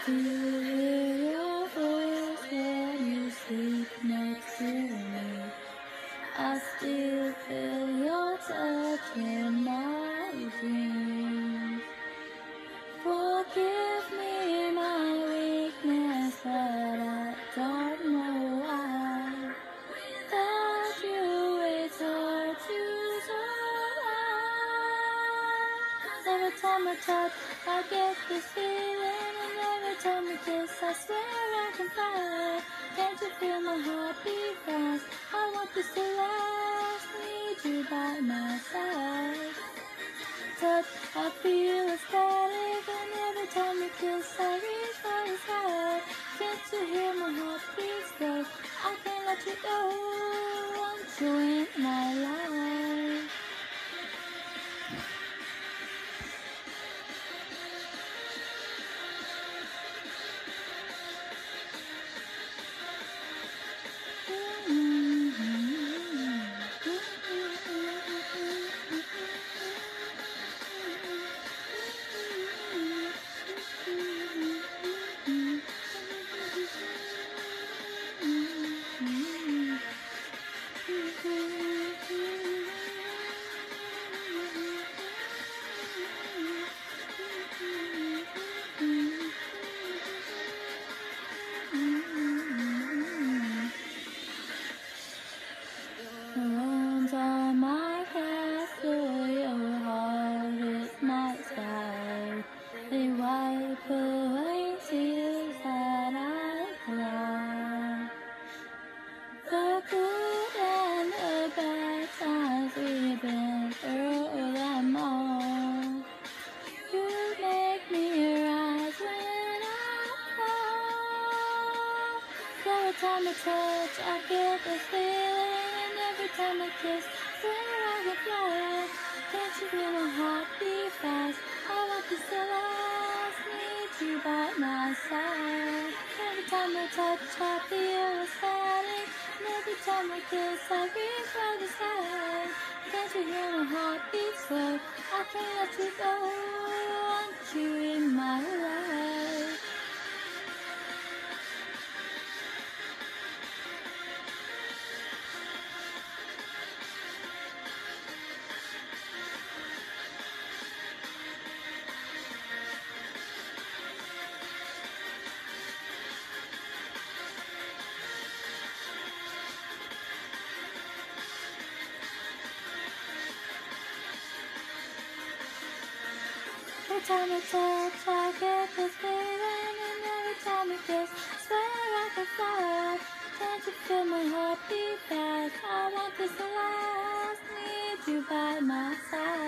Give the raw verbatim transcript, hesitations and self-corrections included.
still hear your voice when you sleep next to me. I still feel your touch in my dreams. Forgive me my weakness, but I don't know why. Without you it's hard to survive. Every time I touch, I get this feeling, and every time I kiss, I swear I can fly. Can't you feel my heart beat fast? I want this to last, need you by my side. Touch, I feel ecstatic, and every time you kiss, I reach for the sky. Can't you hear my heart beat slow? I can't let you go, want you in my life. Arms are my castle, your heart is my sky. They wipe away tears that I cry. The good and the bad times we've been through them all. You make me rise when I fall. Every time I touch, I get this feeling, and every time I kiss, swear I can fly. Can't you feel my heart beat fast? I want this to last, need you by my side. Every time I touch, I feel ecstatic, and every time I kiss, I reach for the sky. Can't you hear my heart beat slow? I can't let you go, want you in my life. Every time I touch, I get this feeling, and every time I kiss, swear I can fly. Can't you feel my heart beat fast? I want this to last, need you by my side.